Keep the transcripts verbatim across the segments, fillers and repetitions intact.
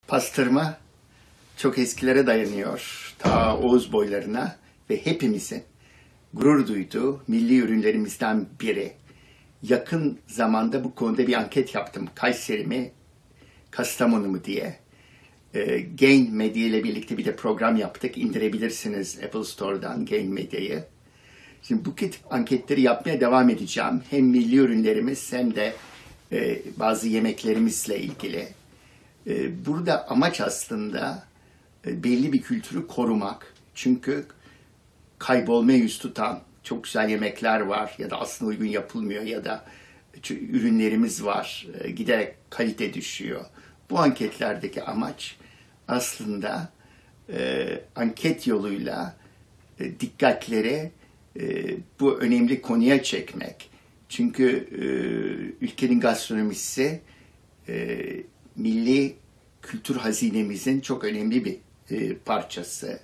Pastırma çok eskilere dayanıyor. Ta Oğuz boylarına ve hepimizin gurur duyduğu milli ürünlerimizden biri. Yakın zamanda bu konuda bir anket yaptım. Kayseri mi, Kastamonu mu diye. E, Gain Medya ile birlikte bir de program yaptık. İndirebilirsiniz Apple Store'dan Gain Medya'yı. Şimdi bu tip anketleri yapmaya devam edeceğim. Hem milli ürünlerimiz hem de e, bazı yemeklerimizle ilgili. E, burada amaç aslında e, belli bir kültürü korumak. Çünkü kaybolmaya yüz tutan çok güzel yemekler var ya da aslında uygun yapılmıyor ya da ürünlerimiz var. E, giderek kalite düşüyor. Bu anketlerdeki amaç aslında e, anket yoluyla e, dikkatleri e, bu önemli konuya çekmek. Çünkü e, ülkenin gastronomisi e, milli kültür hazinemizin çok önemli bir e, parçası.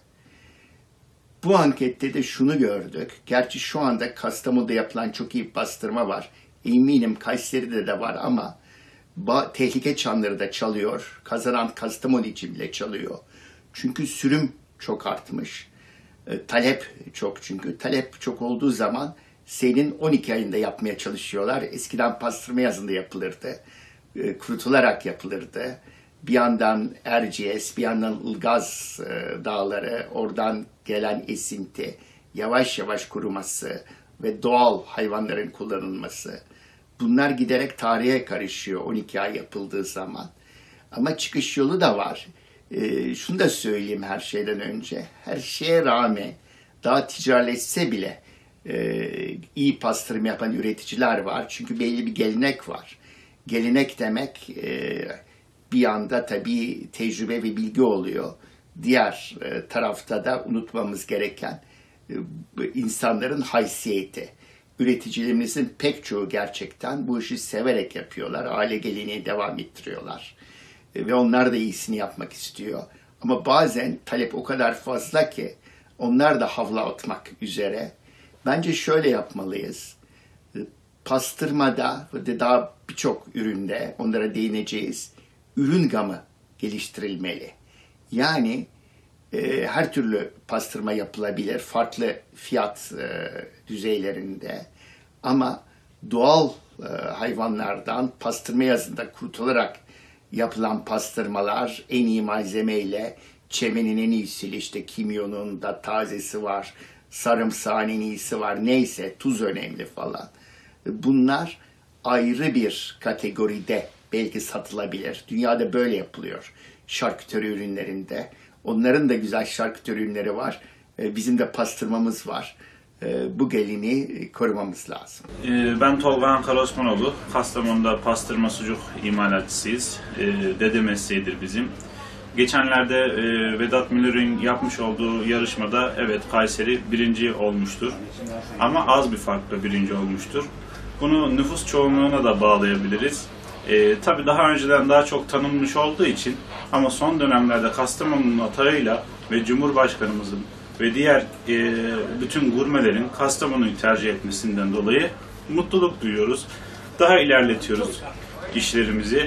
Bu ankette de şunu gördük. Gerçi şu anda Kastamonu'da yapılan çok iyi pastırma var. Eminim Kayseri'de de var ama tehlike çanları da çalıyor. Kazanan Kastamonu için bile çalıyor. Çünkü sürüm çok artmış. E, talep çok çünkü. Talep çok olduğu zaman senin on iki ayında yapmaya çalışıyorlar. Eskiden pastırma yazında yapılırdı. E, kurutularak yapılırdı. Bir yandan Erciyes, bir yandan Ilgaz e, dağları, oradan gelen esinti, yavaş yavaş kuruması ve doğal hayvanların kullanılması. Bunlar giderek tarihe karışıyor on iki ay yapıldığı zaman. Ama çıkış yolu da var. E, şunu da söyleyeyim her şeyden önce. Her şeye rağmen daha ticaretleşse bile e, iyi pastırma yapan üreticiler var. Çünkü belli bir gelenek var. Gelenek demek e, bir yanda tabii tecrübe ve bilgi oluyor. Diğer e, tarafta da unutmamız gereken e, insanların haysiyeti. Üreticilerimizin pek çoğu gerçekten bu işi severek yapıyorlar. Aile geleneği devam ettiriyorlar. E, ve onlar da iyisini yapmak istiyor. Ama bazen talep o kadar fazla ki onlar da havla atmak üzere. Bence şöyle yapmalıyız. E, pastırmada ve daha birçok üründe onlara değineceğiz. Ürün gamı geliştirilmeli. Yani e, her türlü pastırma yapılabilir. Farklı fiyat e, düzeylerinde. Ama doğal e, hayvanlardan pastırma yazında kurutularak yapılan pastırmalar en iyi malzemeyle, çemenin en iyisiyle, işte kimyonun da tazesi var, sarımsağın en iyisi var, neyse tuz önemli falan. Bunlar ayrı bir kategoride belki satılabilir. Dünyada böyle yapılıyor. Şarküteri ürünlerinde. Onların da güzel şarküteri ürünleri var. Bizim de pastırmamız var. Bu gelini korumamız lazım. Ben Tolga Ankara Osmanoğlu. Kastamonu'da pastırma sucuk imalatçısıyız. Dede mesleğidir bizim. Geçenlerde Vedat Milor'un yapmış olduğu yarışmada evet Kayseri birinci olmuştur. Ama az bir farkla birinci olmuştur. Bunu nüfus çoğunluğuna da bağlayabiliriz. E, tabii daha önceden daha çok tanınmış olduğu için ama son dönemlerde Kastamonu'nun atağıyla ve Cumhurbaşkanımızın ve diğer e, bütün gurmelerin Kastamonu'yu tercih etmesinden dolayı mutluluk duyuyoruz. Daha ilerletiyoruz işlerimizi.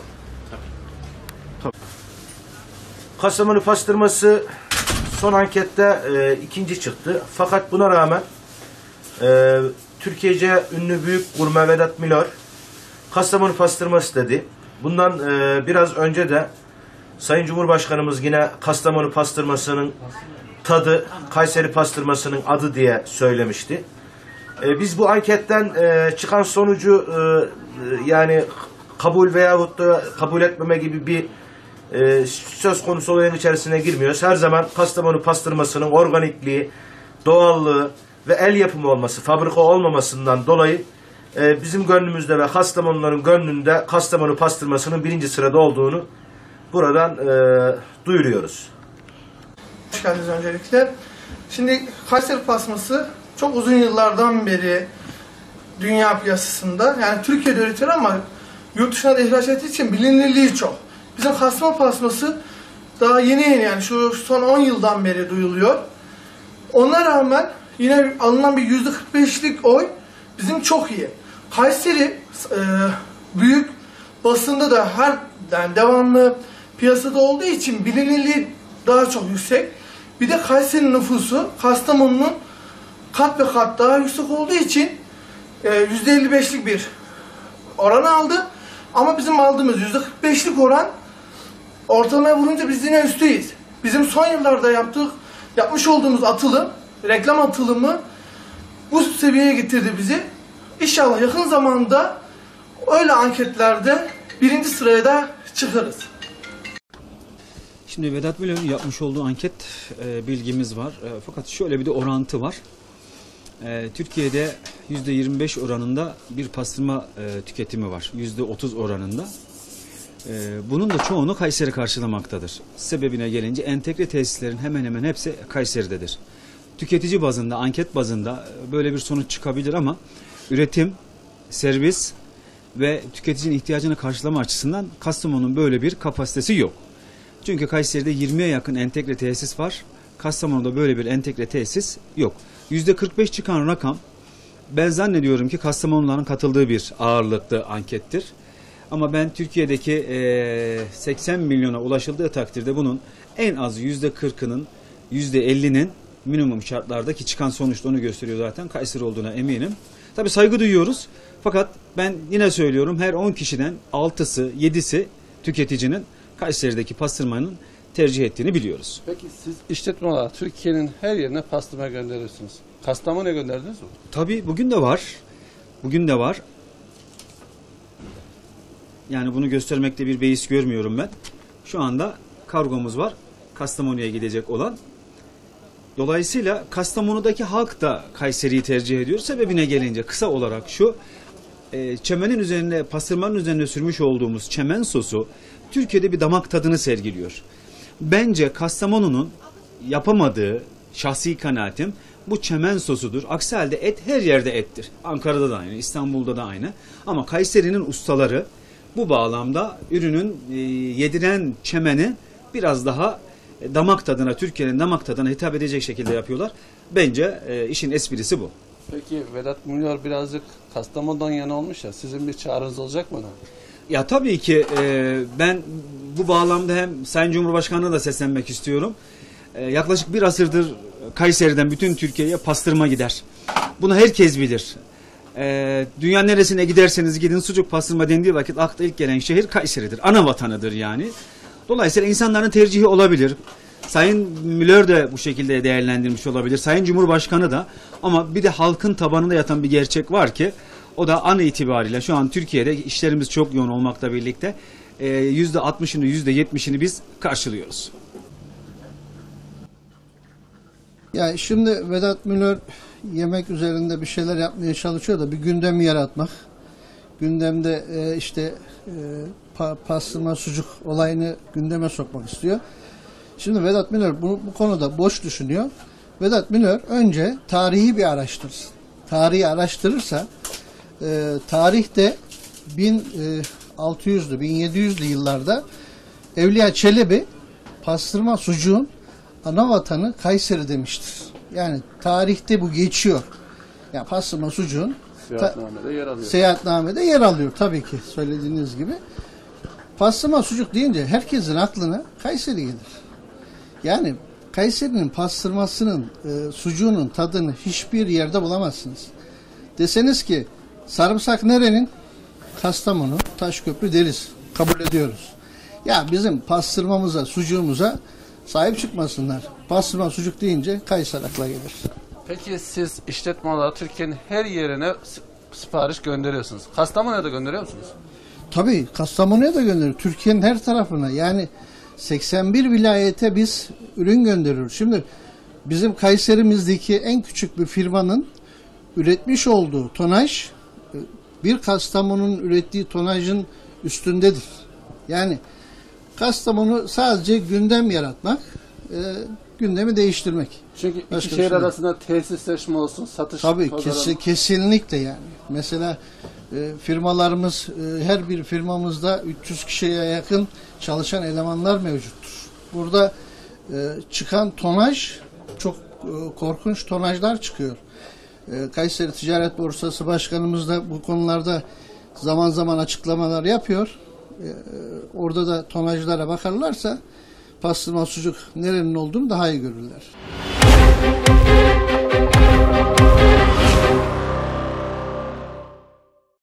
Kastamonu pastırması son ankette e, ikinci çıktı. Fakat buna rağmen e, Türkiye'ce ünlü büyük gurme Vedat Milor Kastamonu pastırması dedi. Bundan e, biraz önce de Sayın Cumhurbaşkanımız yine Kastamonu pastırmasının tadı Kayseri pastırmasının adı diye söylemişti. E, biz bu anketten e, çıkan sonucu e, yani kabul veyahut da kabul etmeme gibi bir e, söz konusu olayın içerisine girmiyoruz. Her zaman Kastamonu pastırmasının organikliği, doğallığı ve el yapımı olması, fabrika olmamasından dolayı Ee, bizim gönlümüzde ve Kastamonuların gönlünde Kastamonu pastırmasının birinci sırada olduğunu buradan e, duyuruyoruz. Hoş geldiniz öncelikle. Şimdi Kayseri pastırması çok uzun yıllardan beri dünya piyasasında, yani Türkiye'de üretilir ama yurt dışına da ihraç ettiği için bilinirliği çok. Bizim Kastamonu pastırması daha yeni yeni, yani şu son on yıldan beri duyuluyor. Ona rağmen yine alınan bir yüzde kırk beşlik oy bizim çok iyi. Kayseri e, büyük basında da her yani devamlı piyasada olduğu için bilinirliği daha çok yüksek. Bir de Kayseri'nin nüfusu Kastamonu'nun kat ve kat daha yüksek olduğu için yüzde elli beşlik bir oran aldı. Ama bizim aldığımız yüzde kırk beşlik oran ortalamaya vurunca biz yine üstüyüz. Bizim son yıllarda yaptık, yapmış olduğumuz atılım, reklam atılımı bu seviyeye getirdi bizi. İnşallah yakın zamanda öyle anketlerde birinci sıraya da çıkarız. Şimdi Vedat Milor'un yapmış olduğu anket e, bilgimiz var. E, fakat şöyle bir de orantı var. E, Türkiye'de yüzde yirmi beş oranında bir pastırma e, tüketimi var. yüzde otuz oranında. E, bunun da çoğunu Kayseri karşılamaktadır. Sebebine gelince entegre tesislerin hemen hemen hepsi Kayseri'dedir. Tüketici bazında, anket bazında böyle bir sonuç çıkabilir ama üretim, servis ve tüketicinin ihtiyacını karşılama açısından Kastamonu'nun böyle bir kapasitesi yok. Çünkü Kayseri'de yirmiye yakın entegre tesis var. Kastamonu'da böyle bir entegre tesis yok. yüzde kırk beş çıkan rakam ben zannediyorum ki Kastamonuların katıldığı bir ağırlıklı ankettir. Ama ben Türkiye'deki e, seksen milyona ulaşıldığı takdirde bunun en az yüzde kırkının, yüzde ellinin minimum şartlardaki çıkan sonuçta onu gösteriyor zaten. Kayseri olduğuna eminim. Tabii saygı duyuyoruz. Fakat ben yine söylüyorum her on kişiden altısı, yedisi tüketicinin Kayseri'deki pastırmanın tercih ettiğini biliyoruz. Peki siz işletme olarak Türkiye'nin her yerine pastırma gönderiyorsunuz. Kastamonu'ya gönderdiniz mi? Tabii bugün de var. Bugün de var. Yani bunu göstermekte bir beis görmüyorum ben. Şu anda kargomuz var. Kastamonu'ya gidecek olan. Dolayısıyla Kastamonu'daki halk da Kayseri'yi tercih ediyor. Sebebine gelince kısa olarak şu. E, çemenin üzerine, pastırmanın üzerine sürmüş olduğumuz çemen sosu Türkiye'de bir damak tadını sergiliyor. Bence Kastamonu'nun yapamadığı şahsi kanaatim bu çemen sosudur. Aksi halde et her yerde ettir. Ankara'da da aynı, İstanbul'da da aynı. Ama Kayseri'nin ustaları bu bağlamda ürünün e, yediren çemeni biraz daha e, damak tadına, Türkiye'nin damak tadına hitap edecek şekilde yapıyorlar. Bence e, işin esprisi bu. Peki Vedat Milor birazcık Kastamonu'dan yana olmuş ya, sizin bir çağrınız olacak mı ona? Ya tabii ki e, ben bu bağlamda hem Sayın Cumhurbaşkanı'na da seslenmek istiyorum. E, yaklaşık bir asırdır Kayseri'den bütün Türkiye'ye pastırma gider. Bunu herkes bilir. E, dünya neresine giderseniz gidin sucuk pastırma dendiği vakit akla ilk gelen şehir Kayseri'dir. Ana vatanıdır yani. Dolayısıyla insanların tercihi olabilir. Sayın Milor de bu şekilde değerlendirmiş olabilir. Sayın Cumhurbaşkanı da, ama bir de halkın tabanında yatan bir gerçek var ki o da an itibariyle şu an Türkiye'de işlerimiz çok yoğun olmakla birlikte yüzde altmışını yüzde yetmişini biz karşılıyoruz. Yani şimdi Vedat Milor yemek üzerinde bir şeyler yapmaya çalışıyor da bir gündem yaratmak. Gündemde e, işte e, pa, pastırma sucuk olayını gündeme sokmak istiyor. Şimdi Vedat Milor bu, bu konuda boş düşünüyor. Vedat Milor önce tarihi bir araştırsın. Tarihi araştırırsa e, tarihte bin altı yüzlü bin yedi yüzlü yıllarda Evliya Çelebi pastırma sucuğun ana vatanı Kayseri demiştir. Yani tarihte bu geçiyor. Yani pastırma sucuğun Seyahatnamede yer alıyor. Seyahatnamede yer alıyor tabii ki söylediğiniz gibi. Pastırma sucuk deyince herkesin aklına Kayseri gelir. Yani Kayseri'nin pastırmasının, e, sucuğunun tadını hiçbir yerde bulamazsınız. Deseniz ki sarımsak nerenin? Kastamonu, Taşköprü deriz. Kabul ediyoruz. Ya bizim pastırmamıza, sucuğumuza sahip çıkmasınlar. Pastırma sucuk deyince Kayseri akla gelir. Peki siz işletme olarak Türkiye'nin her yerine sipariş gönderiyorsunuz. Kastamonu'ya da gönderiyor musunuz? Tabii Kastamonu'ya da gönderiyoruz. Türkiye'nin her tarafına. Yani seksen bir vilayete biz ürün gönderiyoruz. Şimdi bizim Kayseri'mizdeki en küçük bir firmanın üretmiş olduğu tonaj bir Kastamonu'nun ürettiği tonajın üstündedir. Yani Kastamonu sadece gündem yaratmak, e, gündemi değiştirmek. Çünkü Başka iki şehir şey arasında tesisleşme olsun, satış Tabii pazarı... kes, kesinlikle yani. Mesela e, firmalarımız, e, her bir firmamızda üç yüz kişiye yakın çalışan elemanlar mevcuttur. Burada e, çıkan tonaj çok e, korkunç tonajlar çıkıyor. E, Kayseri Ticaret Borsası Başkanımız da bu konularda zaman zaman açıklamalar yapıyor. orada da tonajlara bakarlarsa pastırma sucuk nerenin olduğunu daha iyi görürler.